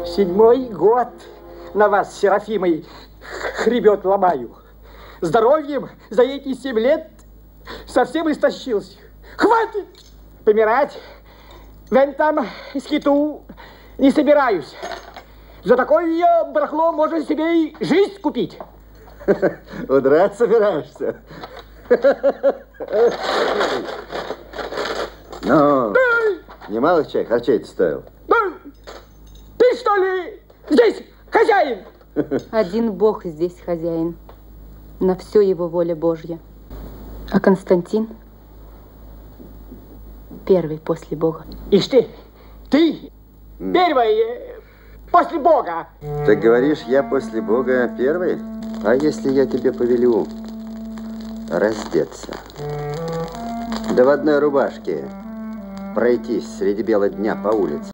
7-й год на вас, Серафимой, хребет ломаю. Здоровьем за эти 7 лет совсем истощился. Хватит помирать. Вен там скиту не собираюсь. За такое барахло можно себе и жизнь купить. Удрать собираешься? Ну, немалых чай, харчей-то стоил. Ты что ли здесь хозяин? Один Бог здесь хозяин. На все его воля Божья. А Константин первый после Бога. Ишь ты первый после Бога. Ты говоришь, я после Бога первый? А если я тебе повелю раздеться? Да в одной рубашке пройтись среди бела дня по улице.